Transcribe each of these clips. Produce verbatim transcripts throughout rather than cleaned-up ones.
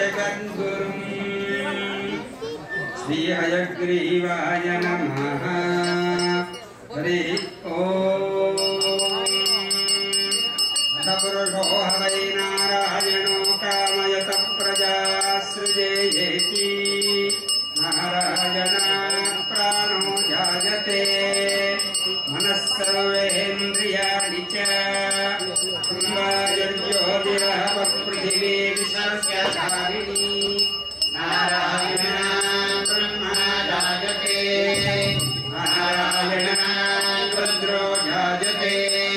जगद्गुरुं श्री हयग्रीवाय नमः। हरि ओम। पुरुषो वै नारायणो कामयत प्रजा सृजेति। नारायणात् प्राणो जायते मनः सर्वेन्द्रियाणि च। वायुर्ज्योतिरः पृथिवी विश्वस्य धारिणी। नारायणात् ब्रह्मा जायते। नारायणात् रुद्रो जायते।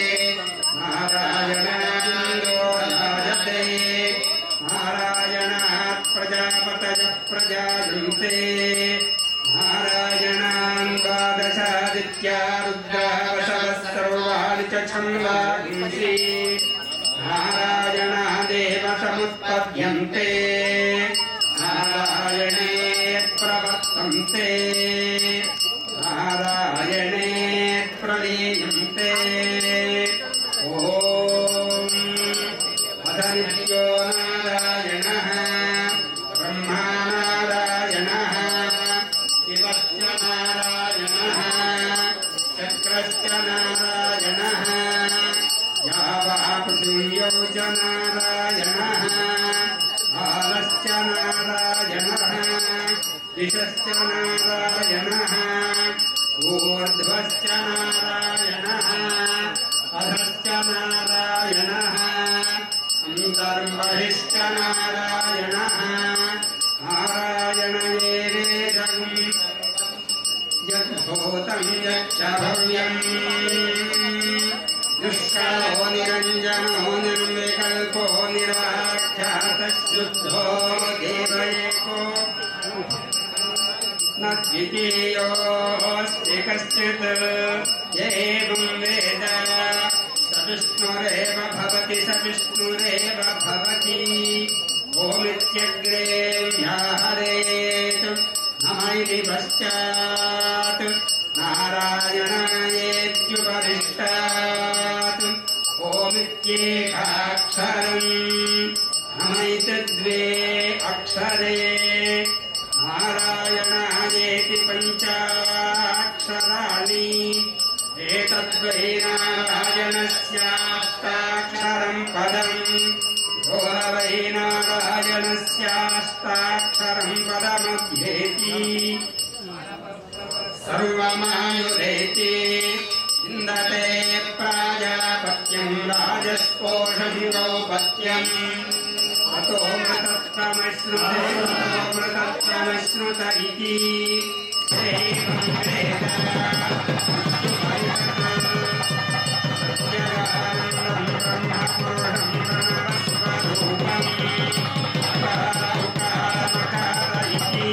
नारायणान्दो जायते। नारायणात् प्रजापतयः प्रजायन्ते। नारायणान् द्वादशादित्या रुद्राः वसवः सर्वाणि च छन्दांसि। नारायणादेव समुत्पद्यन्ते। नारायणे प्रवर्तन्ते। नारायणे प्रलीयन्ते। ओम अधनित्यो नारायणः ब्रह्मा नारायणः शिवश्च नारायणः चक्रश्च नारायणः यावा पृथिव्यौ च नारायणः बालश्च नारायणः दिशश्च नारायणः ऊर्ध्वश्च नारायणः अधश्च नारायणः अन्तर्बहिश्च नारायणः। नारायण एवेदं यद्भूतं यच्च भव्यम् निष्कलो निरञ्जनो निर्विकल्पो निराख्यातः शुद्धो देव एको न द्वितीयोऽस्ति कश्चित्। एवं वेद स विष्णुरेव भवति स विष्णुरेव भवति। ओमित्यग्रे व्याहरेत् नम इति पश्चात् नारायणायेत्युपरिष्टात् ओमित्येकाक्षरम् नम इति द्वे अक्षरे। नारायणायेति पञ्चाक्षराणि एतद्वै नारायणस्याष्टाक्षरं पदम्। यो वै नारायणस्याष्टाक्षरं पदमध्येति। सर्वमायुरेति इन्दते प्राजापत्यं राजस्पोषं गौपत्यम्। अतो मृतत्वमश्नुते मृतत्वमश्नुत इति। एवं वेद सत्यगानन्दं ब्रह्मपुरुषं प्रणवस्वरूपम् अकारुकामकार इति।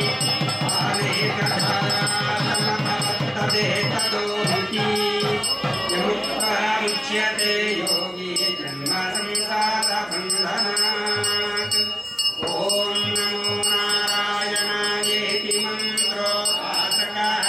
आनेकधारातमभवत्तदेतदोऽन्ति यमुक्त्वा मुच्यते योगी जन्म संसारबन्धनात्। ॐ नमो नारायणायेति मन्त्रोपासकः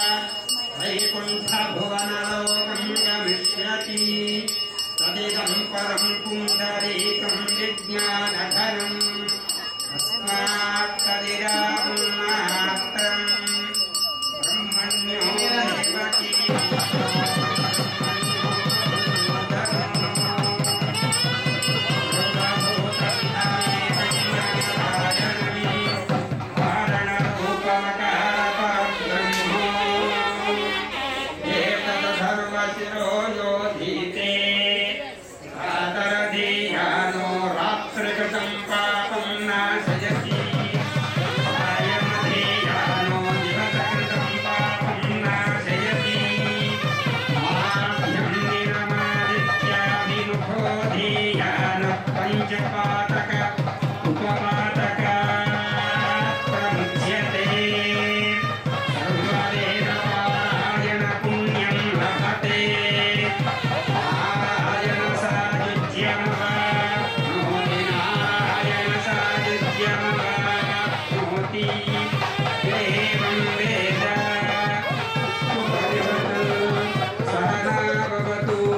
वैकुण्ठभुवनलोकं गमिष्यति। तदिदं परं पुण्डरीकं विज्ञानघनम् अस्मात् तदिरामात्रम् ब्रह्मण्यो देवकी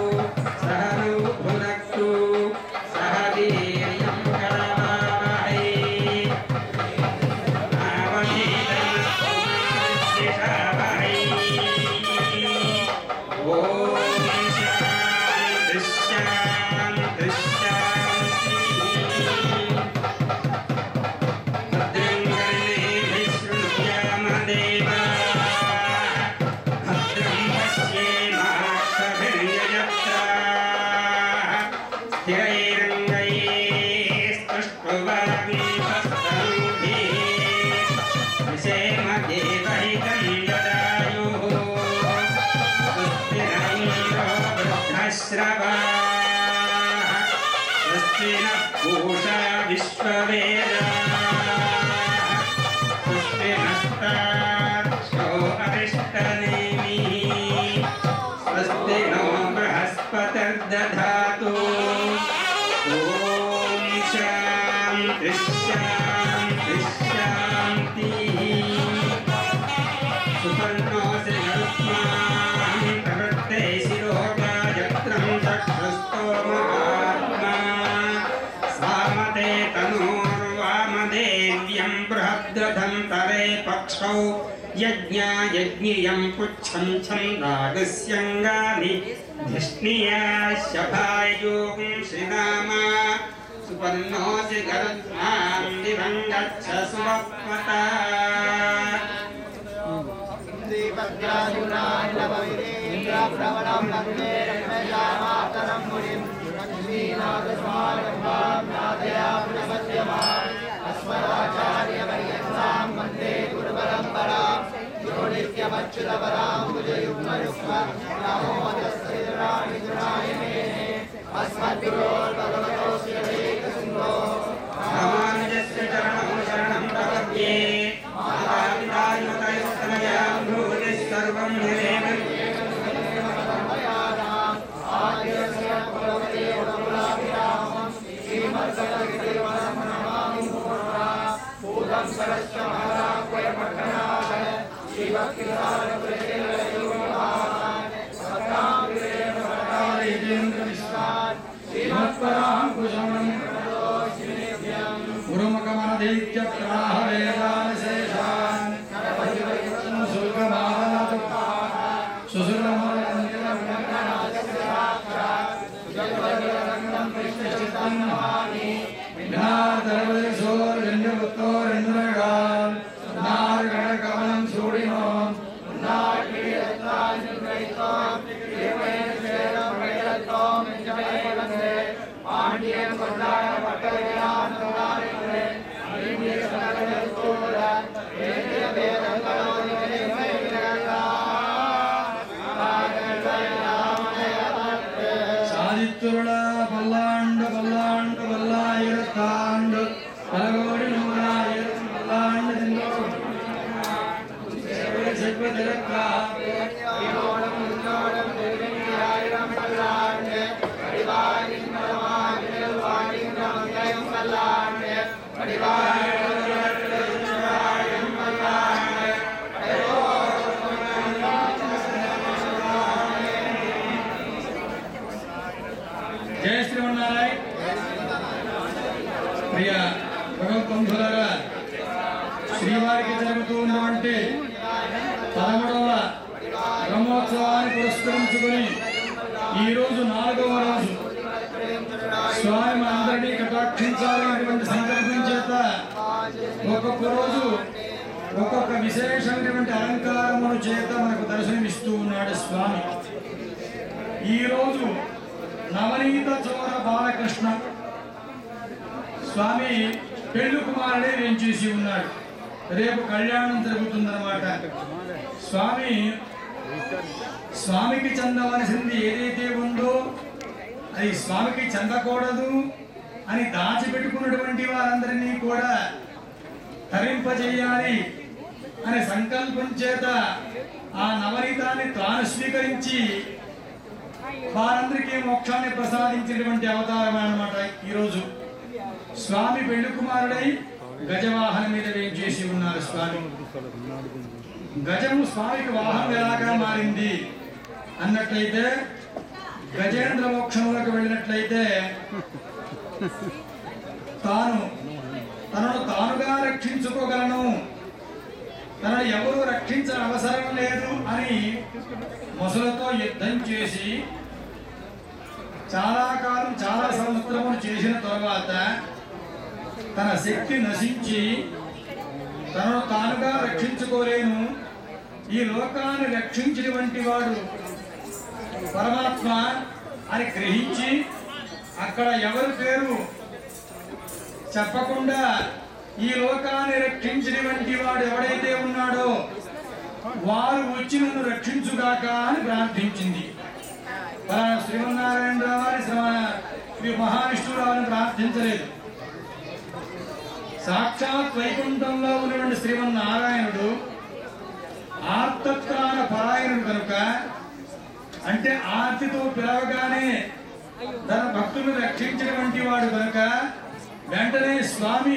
सहनौ भुनक्तु सह वीर्यं करवावहै स्वस्ति नः पूषा विश्ववेदाः स्वस्ति नस्ताक्षो अरिष्टनेमिः स्वस्ति नो बृहस्पतिर्दधातु ॐ शान्ति शान्ति शान्तिः सुपर्णोऽसि गरुत्मान् प्रवृत्ते शिरोगायत्रं चक्षुस्तोमहात्मा सामते तनोर्वामदेव्यं बृहद्दधं तरे पक्षौ यज्ञायज्ञियं पुच्छं छन्दागस्यङ्गानि धिष्णिया शभायोगं श्रीनामा सुपर्णोऽसि गरुत्मान् दिवं गच्छ सुवक्मता प्रवणं वन्दे रम्यजामातरं मुनिं अस्मदाचार्यपर्यन्तां वन्दे गुरुपरम्परां यो नित्यमच्युतपरां भुजयुग्मयुग्म नमोऽस्तस्यै अस्मद्गुरोर्भगवतोऽस्य दैकसिन्धोः रामानुजस्य चरणं शरणं प्रपद्ये मातापितायुतयोस्तनयां भूरि सर्वं निरेण जय श्रीमन्नारायण प्रिय भगवद्बंधुलारा శ్రీవారికి జరుగుతున్నటువంటి పదమూడవ బ్రహ్మోత్సవాన్ని పురస్కరించుకొని ఈ రోజు నాలుగవ రోజు స్వామి అందరినీ కటాక్షించాలనేటువంటి సంకల్పం చేత ఒక్కొక్క రోజు ఒక్కొక్క విశేషమైనటువంటి అలంకారముల చేత మనకు దర్శనమిస్తూ ఉన్నాడు స్వామి. ఈ రోజు నవనీత చోర బాలకృష్ణ స్వామి పెళ్లి కుమారుడే వేంచేసి ఉన్నాడు. రేపు కళ్యాణం జరుగుతుందన్నమాట. స్వామి స్వామికి చెందవలసింది ఏదైతే ఉందో అది స్వామికి చెందకూడదు అని దాచిపెట్టుకున్నటువంటి వారందరినీ కూడా తరింపజేయాలి అనే సంకల్పం చేత ఆ నవనీతాన్ని తాను స్వీకరించి వారందరికీ మోక్షాన్ని ప్రసాదించినటువంటి అవతారం అన్నమాట. ఈరోజు స్వామి పెళ్లి కుమారుడై గజవాహనం మీద వేంచేసి ఉన్నారు స్వామి. గజము స్వామికి వాహనం ఎలాగా మారింది అన్నట్లయితే గజేంద్ర మోక్షంలోకి వెళ్ళినట్లయితే తాను తనను తానుగా రక్షించుకోగలను, తనను ఎవరు రక్షించిన అవసరం లేదు అని మొసలతో యుద్ధం చేసి చాలా కాలం చాలా సంవత్సరములు చేసిన తర్వాత తన శక్తి నశించి తనను తానుగా రక్షించుకోలేను, ఈ లోకాన్ని రక్షించినటువంటి వాడు పరమాత్మ అని గ్రహించి అక్కడ ఎవరి పేరు చెప్పకుండా ఈ లోకాన్ని రక్షించినటువంటి వాడు ఎవడైతే ఉన్నాడో వారు వచ్చి నన్ను రక్షించుగాక అని ప్రార్థించింది. శ్రీమన్నారాయణరావు వారి శ్రీ మహావిష్ణురావుని ప్రార్థించలేదు. సాక్షాత్ వైకుంఠంలో ఉన్నటువంటి శ్రీమన్నారాయణుడు ఆర్తత్రాణ పరాయణుడు కనుక, అంటే ఆర్తితో పిలవగానే తన భక్తులను రక్షించినటువంటి వాడు కనుక వెంటనే స్వామి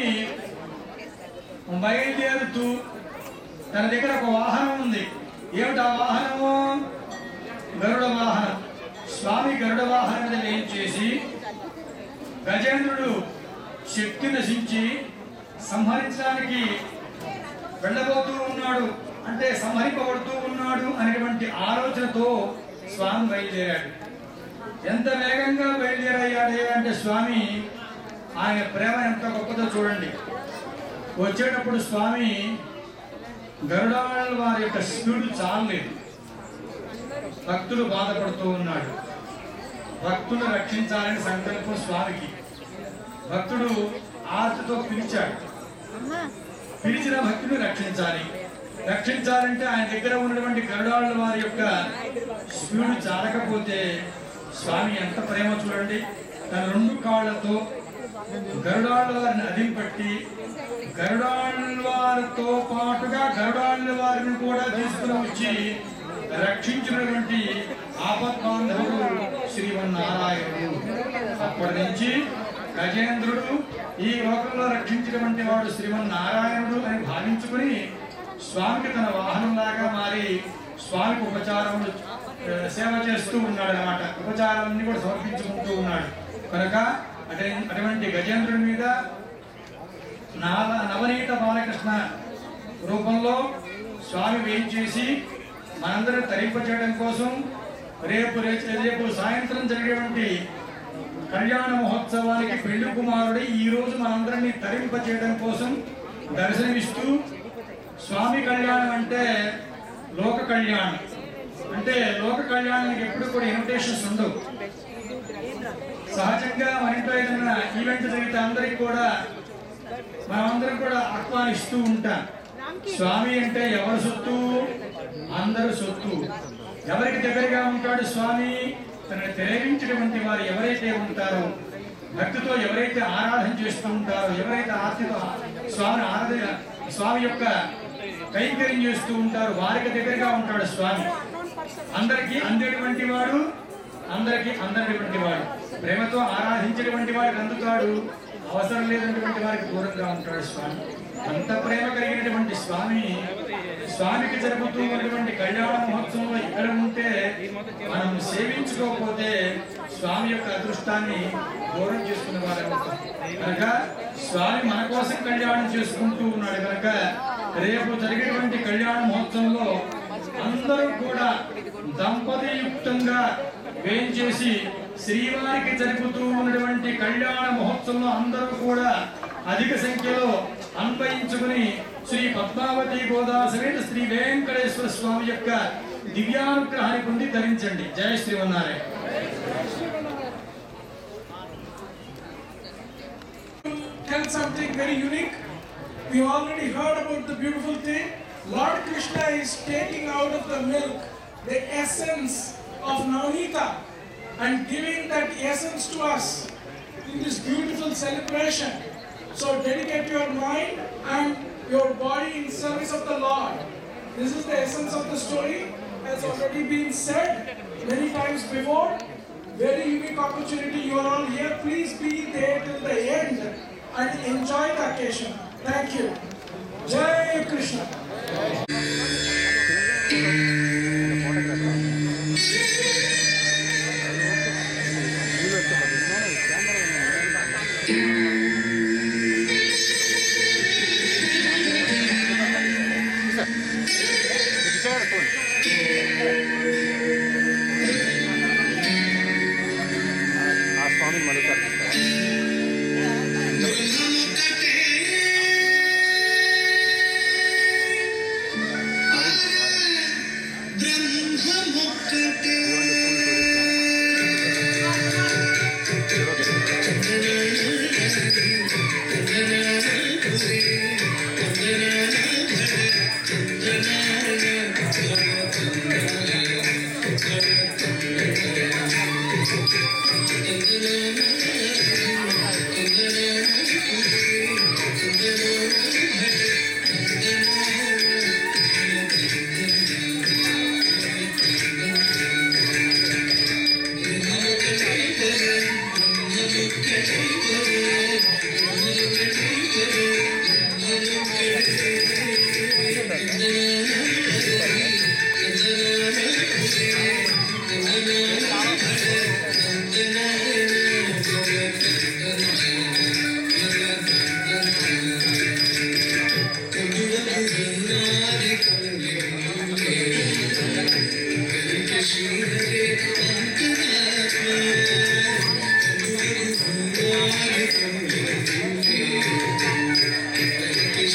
బయలుదేరుతూ తన దగ్గర ఒక వాహనం ఉంది. ఏమిటి ఆ వాహనము? గరుడ వాహనం. స్వామి గరుడ వాహనం మీద ఏం చేసి గజేంద్రుడు శక్తి నశించి సంహరించడానికి వెళ్ళబోతూ ఉన్నాడు, అంటే సంహరింపబడుతూ ఉన్నాడు అనేటువంటి ఆలోచనతో స్వామి బయలుదేరాడు. ఎంత వేగంగా బయలుదేరయ్యాడే అంటే స్వామి ఆయన ప్రేమ ఎంత గొప్పదో చూడండి. వచ్చేటప్పుడు స్వామి గరుడాళ్ళ వారి యొక్క స్పీడ్ చాలలేదు. భక్తులు బాధపడుతూ ఉన్నాడు. భక్తులు రక్షించాలని సంకల్పం స్వామికి. భక్తుడు ఆర్తితో పిలిచాడు. పిలిచిన భక్తుని రక్షించాలి. రక్షించాలంటే ఆయన దగ్గర ఉన్నటువంటి గరుడాళ్ళ వారి యొక్క స్పీడ్ చాలకపోతే స్వామి ఎంత ప్రేమ చూడండి. తన రెండు కాళ్లతో గరుడాళ్ళ వారిని అదింపట్టి గరుడాళ్ళ వారితో పాటుగా గరుడాళ్ళ వారిని కూడా తీసుకుని వచ్చి రక్షించినటువంటి ఆపద్బాంధవుడు శ్రీమన్నారాయణుడు. అప్పటి నుంచి గజేంద్రుడు ఈ లోకంలో రక్షించినటువంటి వాడు శ్రీమన్నారాయణుడు అని భావించుకుని స్వామికి తన వాహనంలాగా మారి స్వామికి ఉపచారములు సేవ చేస్తూ ఉన్నాడు అన్నమాట. ఉపచారాలన్నీ కూడా సమర్పించుకుంటూ ఉన్నాడు కనుక అదే అటువంటి గజేంద్రుడి మీద నాల నవనీత బాలకృష్ణ రూపంలో స్వామి వేయించేసి మనందరూ తరింపచేయడం కోసం రేపు రేపు సాయంత్రం జరిగేటువంటి కళ్యాణ మహోత్సవానికి పెళ్లి కుమారుడి ఈ రోజు మనందరినీ తరింపచేయడం కోసం దర్శనమిస్తూ, స్వామి కళ్యాణం అంటే లోక కళ్యాణం, అంటే లోక కళ్యాణానికి ఎప్పుడు కూడా ఇన్విటేషన్స్ ఉండవు. సహజంగా మన ఇంట్లో ఏదైనా ఈవెంట్ జరిగితే అందరికి కూడా మనమందరం కూడా ఆహ్వానిస్తూ ఉంటాం. స్వామి అంటే ఎవరి సొత్తు? అందరు సొత్తు. ఎవరికి దగ్గరగా ఉంటాడు స్వామి? తనని ప్రేమించినటువంటి వారు ఎవరైతే ఉంటారో, భక్తితో ఎవరైతే ఆరాధన చేస్తూ ఉంటారో, ఎవరైతే ఆర్తితో స్వామి ఆరాధన స్వామి యొక్క కైంకర్యం చేస్తూ ఉంటారో వారికి దగ్గరగా ఉంటాడు స్వామి. అందరికీ అందేటువంటి వాడు, అందరికీ అందరిటువంటి వాడు, ప్రేమతో ఆరాధించేటువంటి వాడికి అందుతాడు, అవసరం లేనటువంటి వారికి దూరంగా ఉంటాడు స్వామి. అంత ప్రేమ కలిగినటువంటి స్వామి స్వామికి జరుగుతూ ఉన్నటువంటి కళ్యాణ మహోత్సవంలో ఇక్కడ ఉంటే మనం సేవించుకోకపోతే స్వామి యొక్క అదృష్టాన్ని దూరం చేసుకునే వారు కనుక స్వామి మన కోసం కళ్యాణం చేసుకుంటూ ఉన్నాడు కనుక రేపు జరిగేటువంటి కళ్యాణ మహోత్సవంలో అందరూ కూడా దంపతియుక్తంగా వేయించేసి శ్రీవారికి జరుపుతూ ఉన్నటువంటి కళ్యాణ మహోత్సవంలో అందరూ కూడా అధిక సంఖ్యలో అన్వయించుకుని శ్రీ పద్మావతి గోదా సమేత శ్రీ వెంకటేశ్వర స్వామి యొక్క దివ్యానుగ్రహాన్ని పొంది ధరించండి. జయ Srimannarayana. Tell something very unique. We already heard about the beautiful thing. Lord Krishna is taking out of the milk the essence of Navnita and giving that essence to us in this beautiful celebration. So dedicate your mind and your body in service of the Lord. This is the essence of the story. Has already been said many times before. Very unique opportunity. You are all here. Please be there till the end and enjoy the occasion. Thank you. Jai Krishna.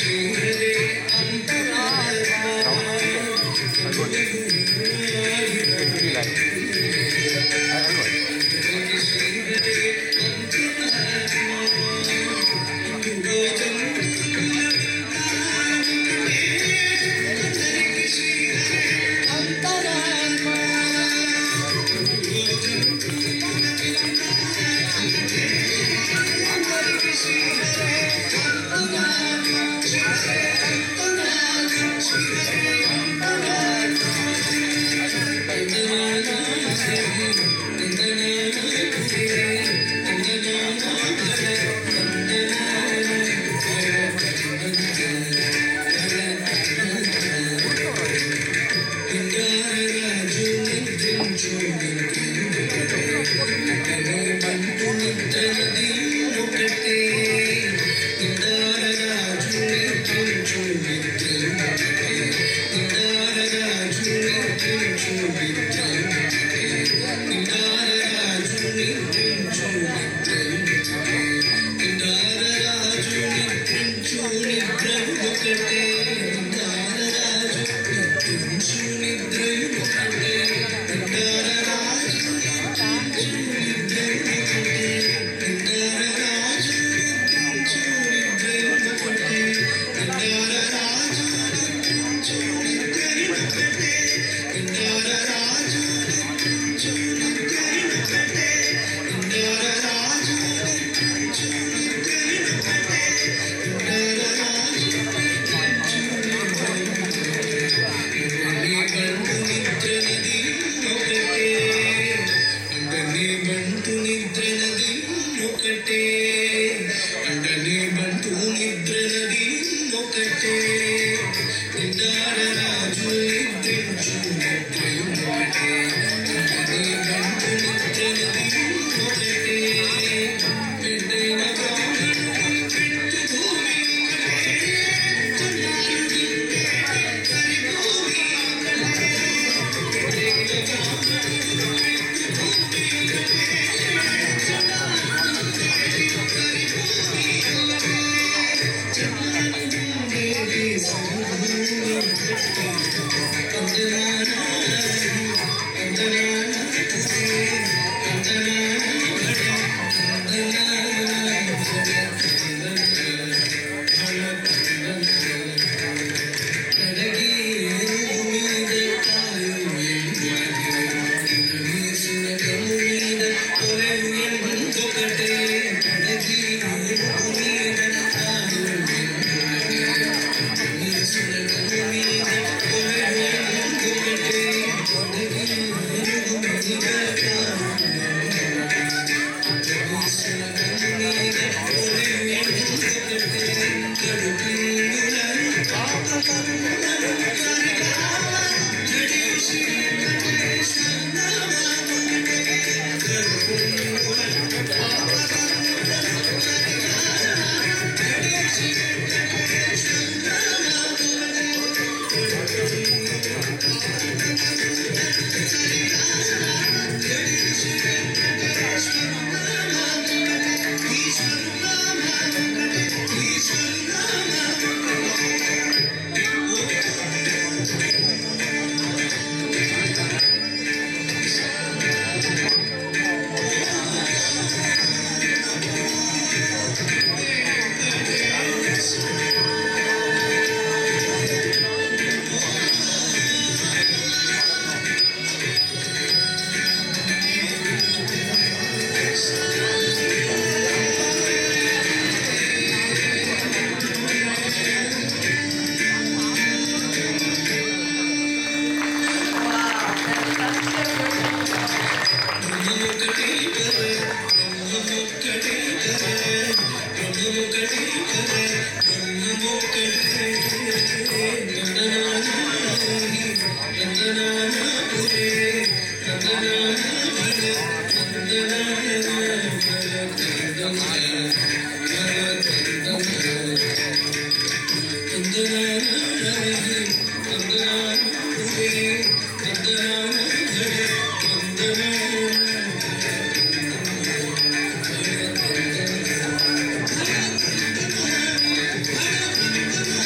Thank you.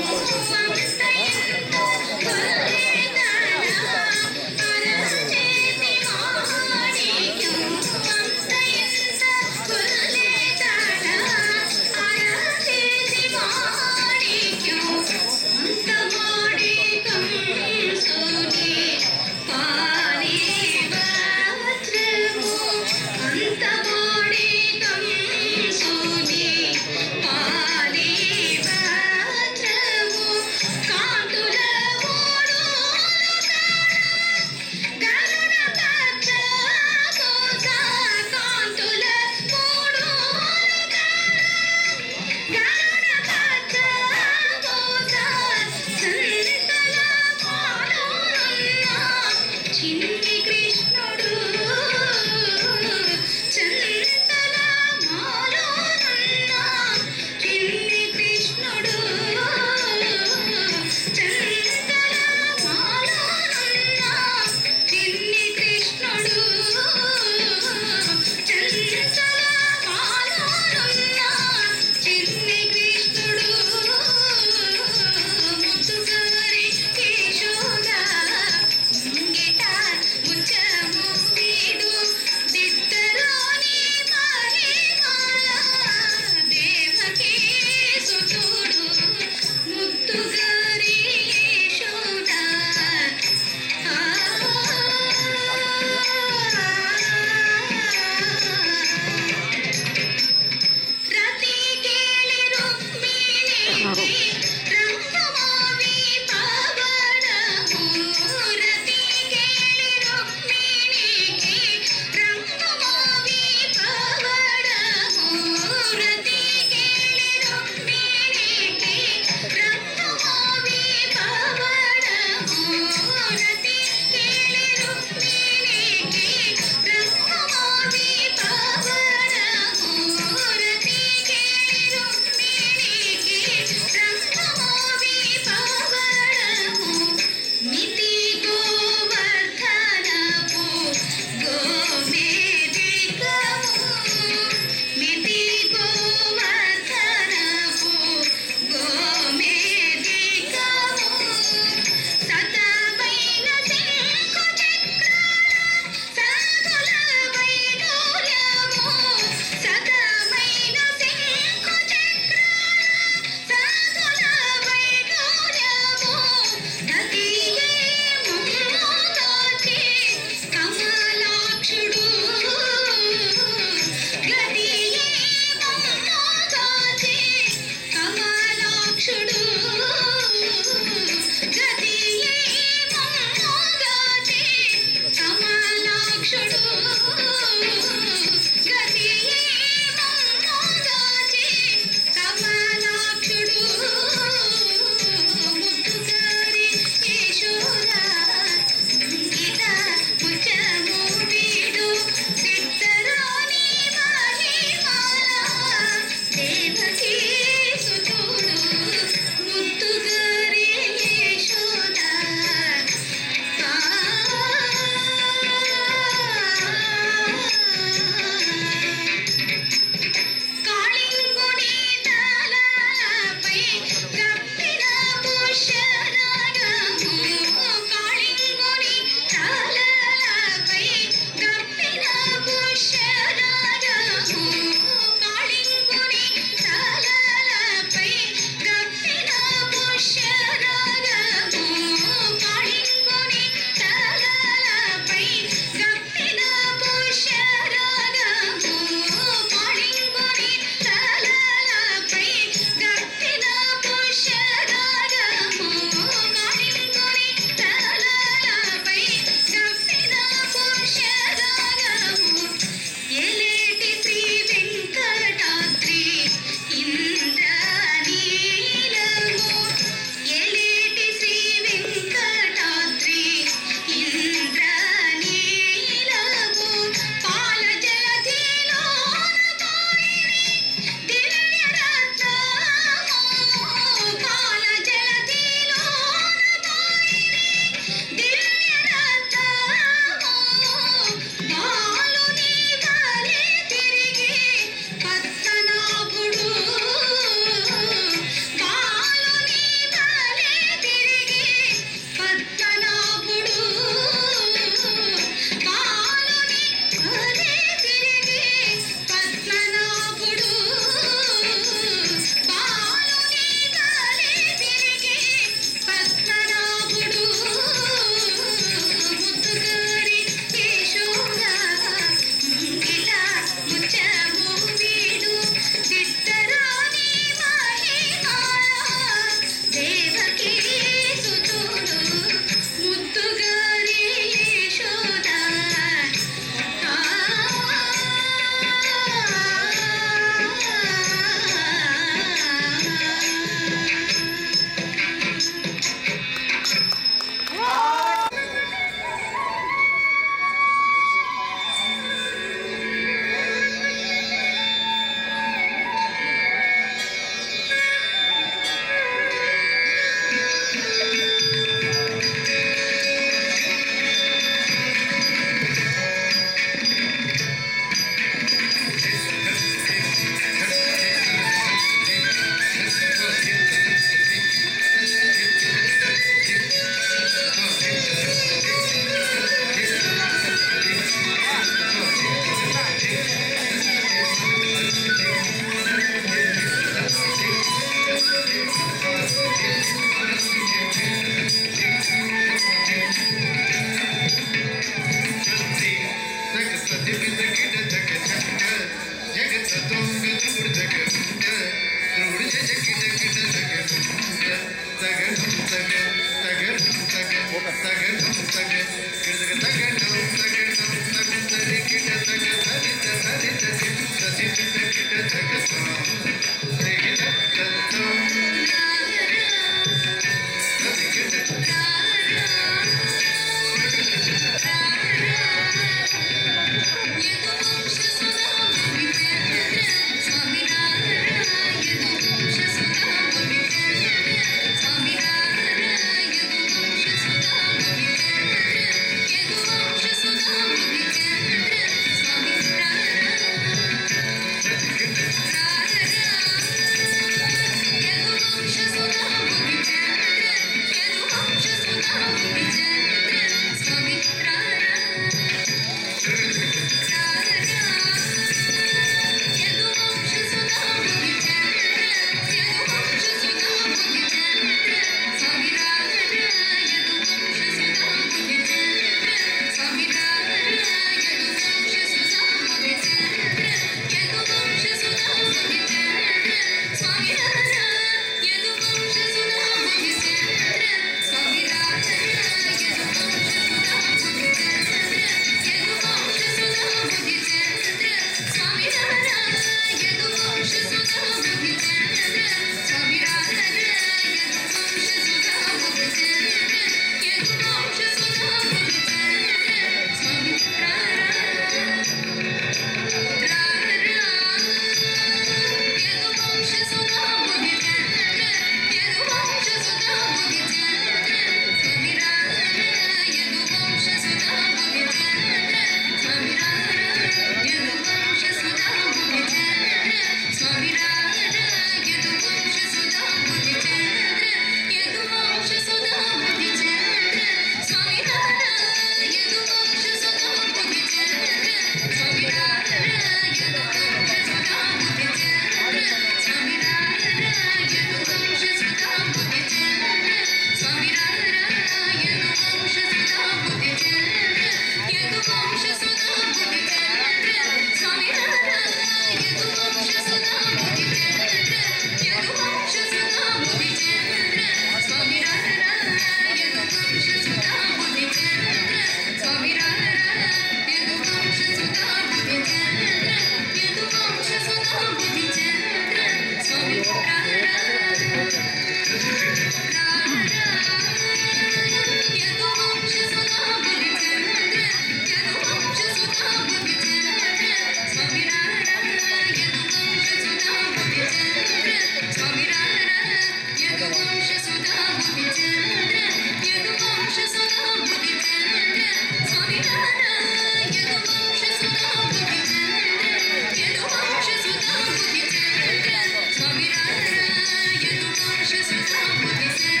Swami Rara, Yadu Vamsha Sudha Buddhi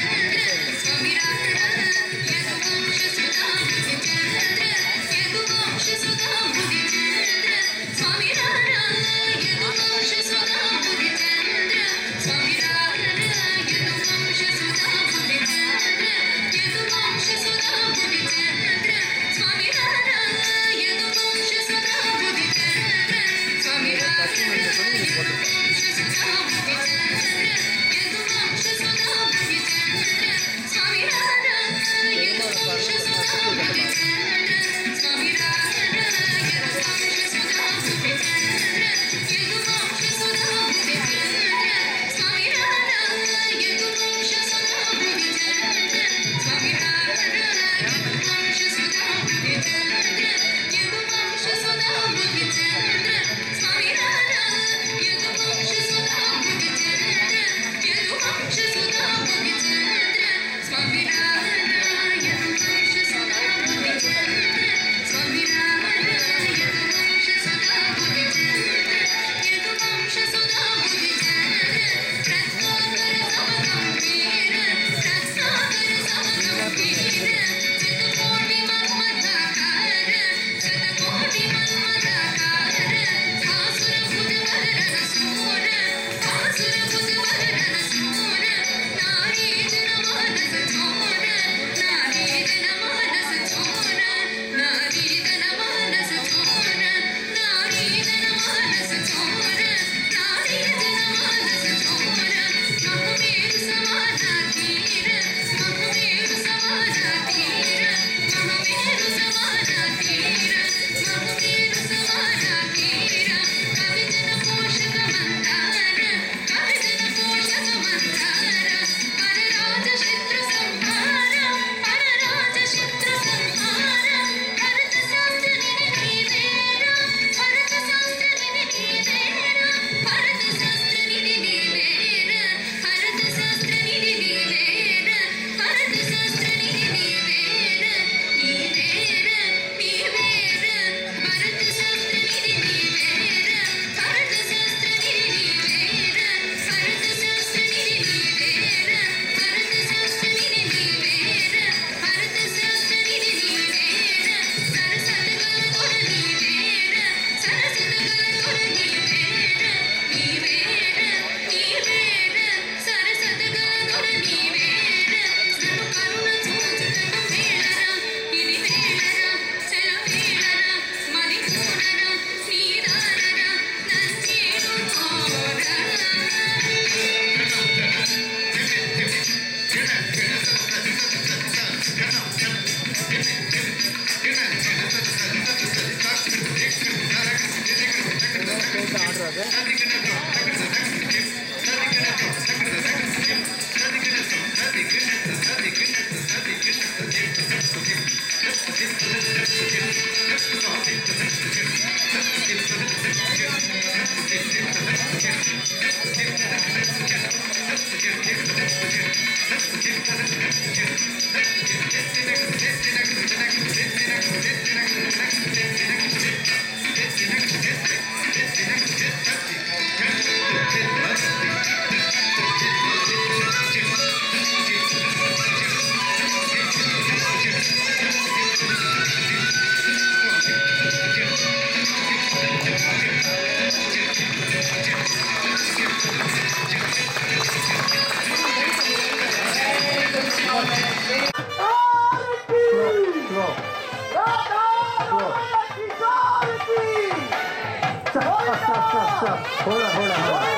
Hold on, hold on, hold on.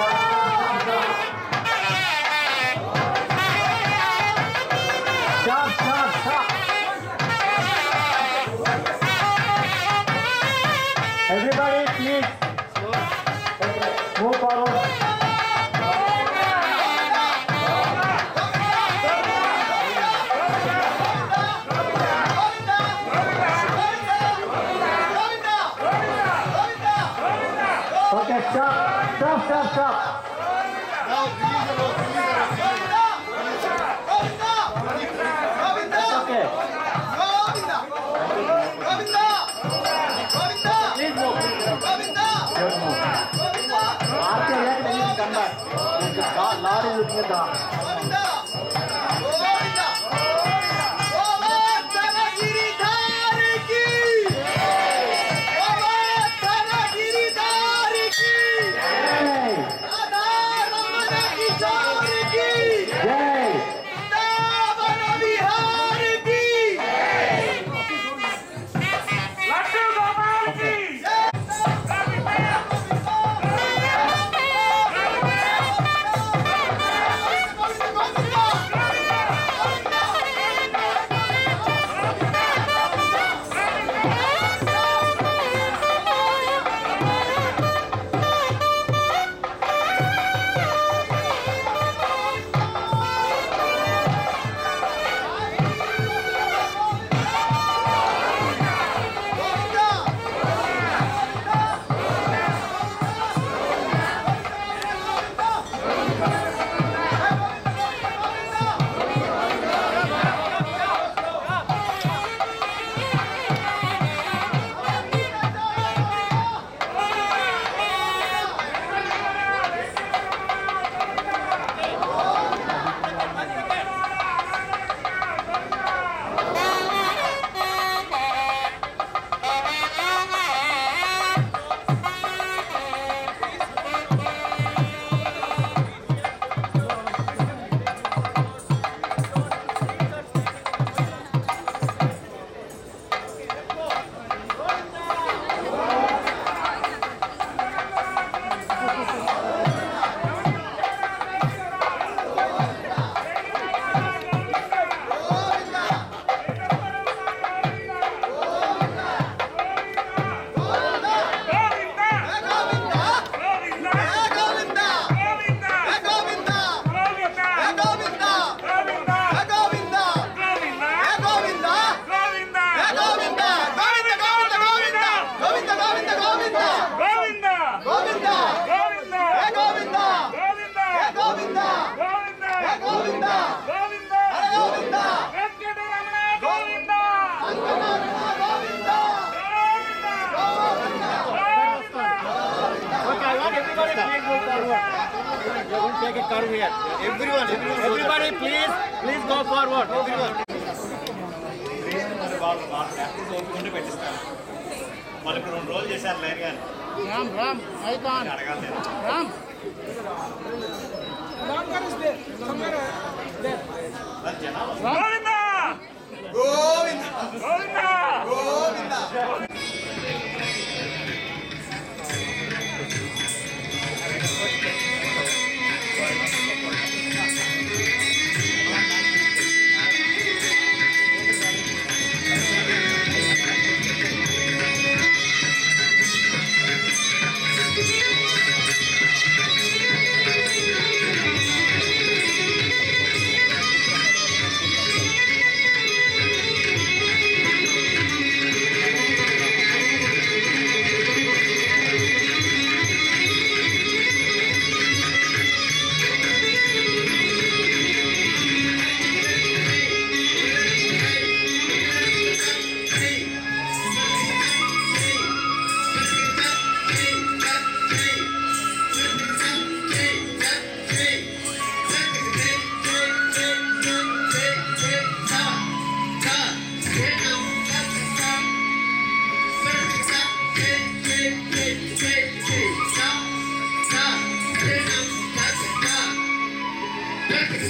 Stop, stop, stop. Everybody, please move forward. Okay, stop, stop, stop, stop. It's okay. Please move. Just move. After that, then you come back. The Lord is looking at the Take a curve here. Everyone, everyone. Everybody, please, please go forward. Everyone. Ram, Ram, icon. Ram. Ram is there. Somewhere there. Govinda! Govinda! Govinda! Govinda!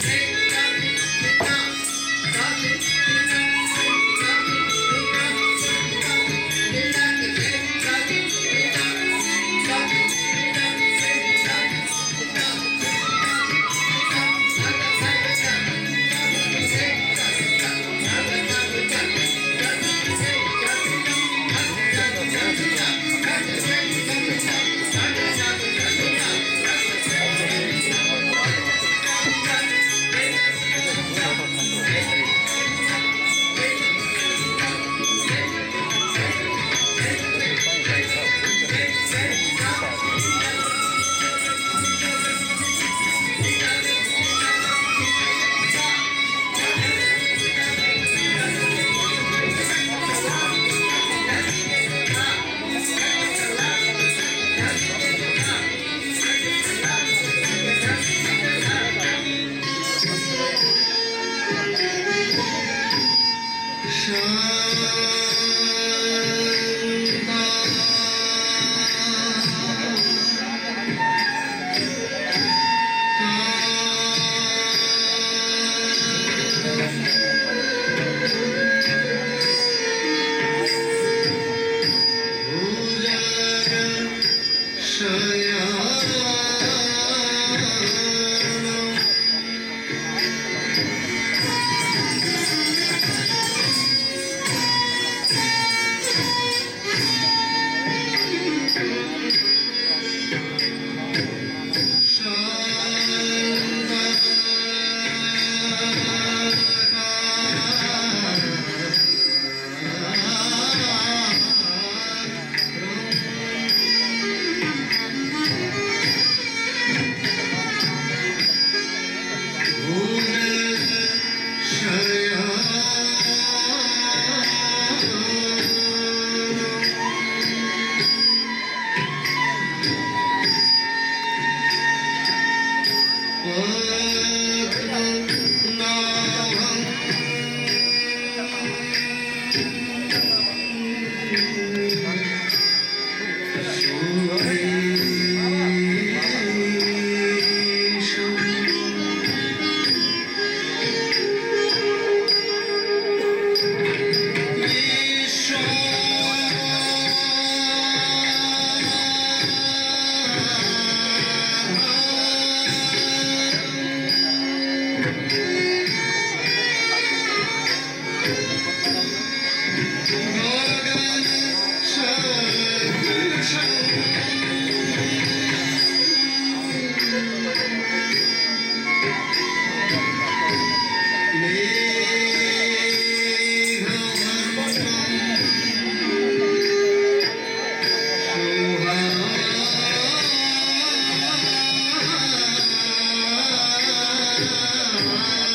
Thank you.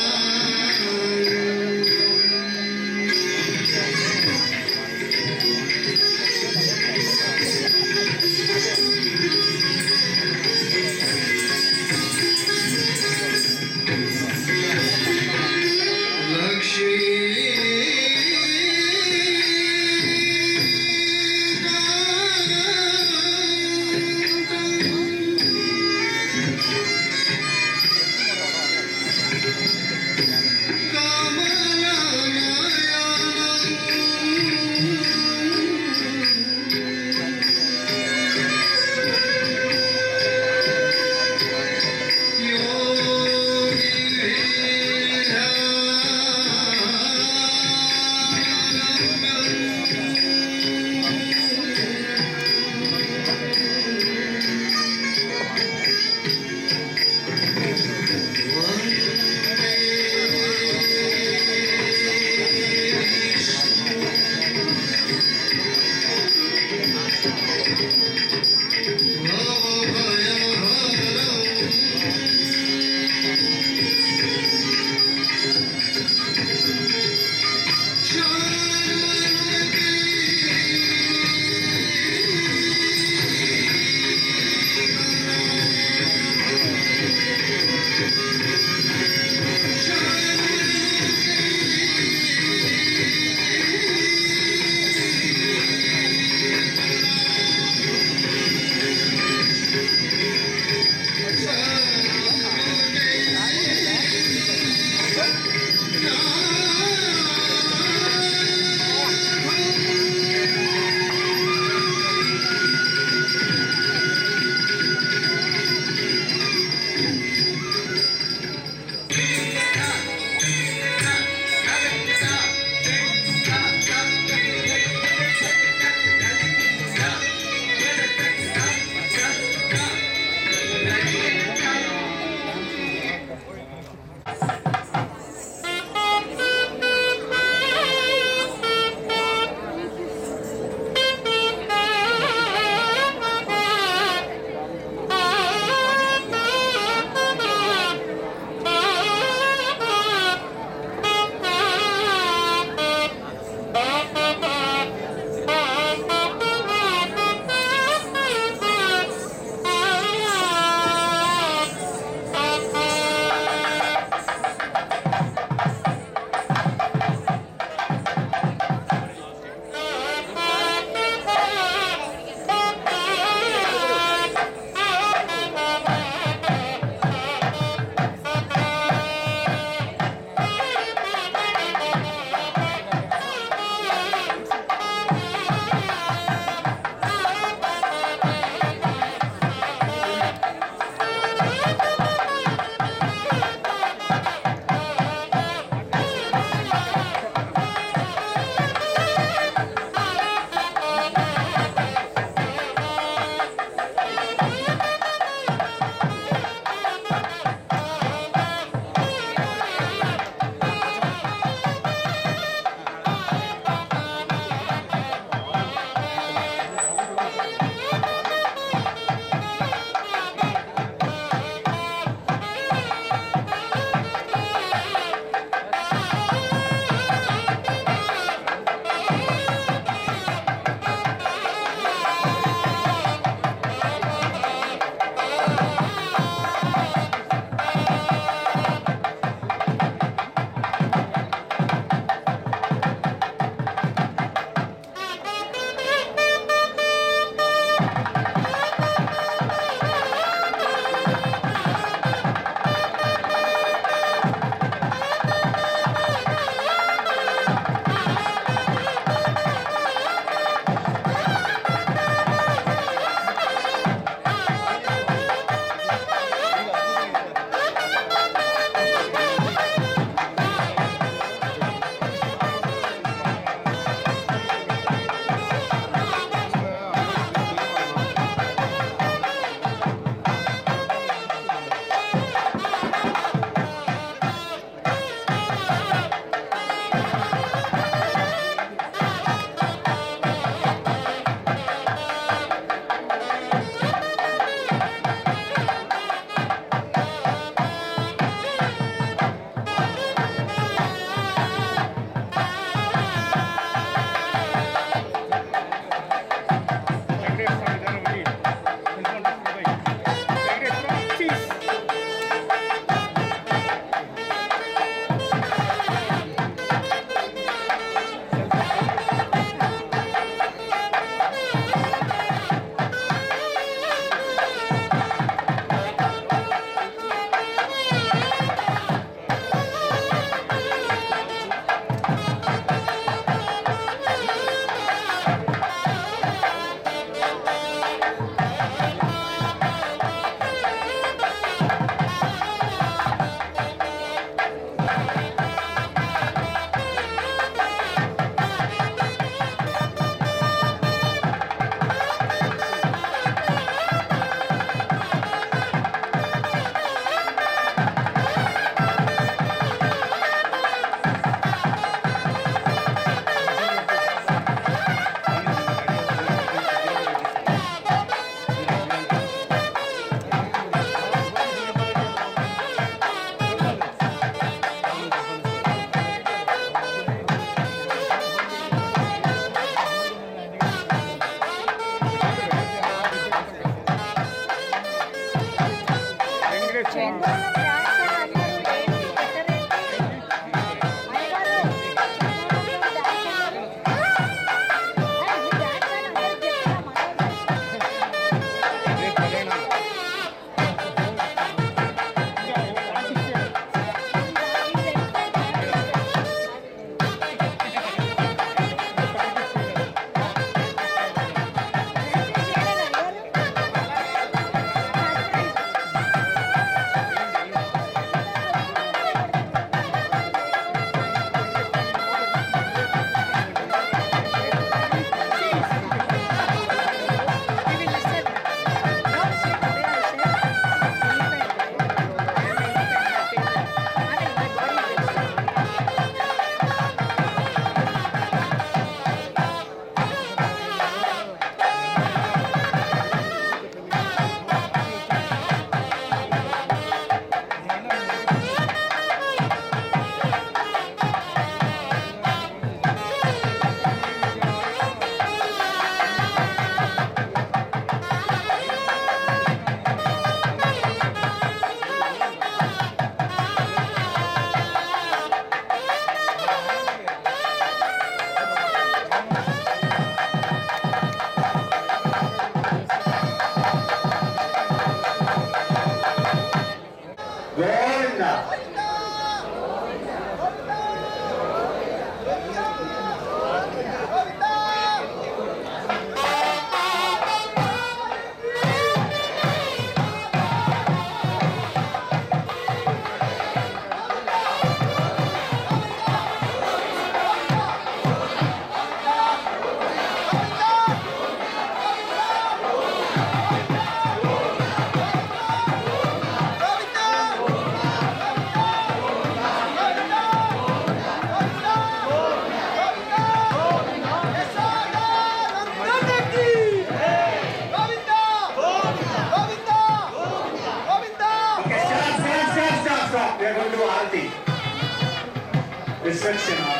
Visakshana.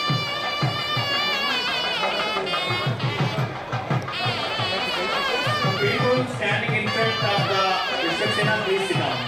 People standing in front of the Visakshana, please sit down.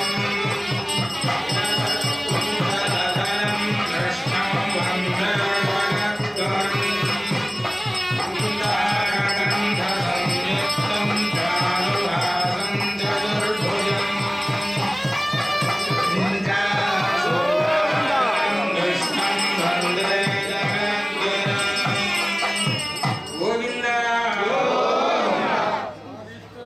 Krishna